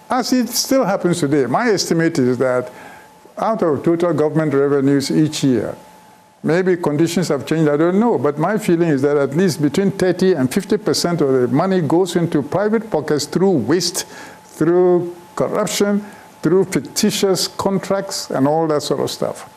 as it still happens today. My estimate is that out of total government revenues each year, maybe conditions have changed, I don't know, but my feeling is that at least between 30 and 50% of the money goes into private pockets through waste, through corruption, through fictitious contracts and all that sort of stuff.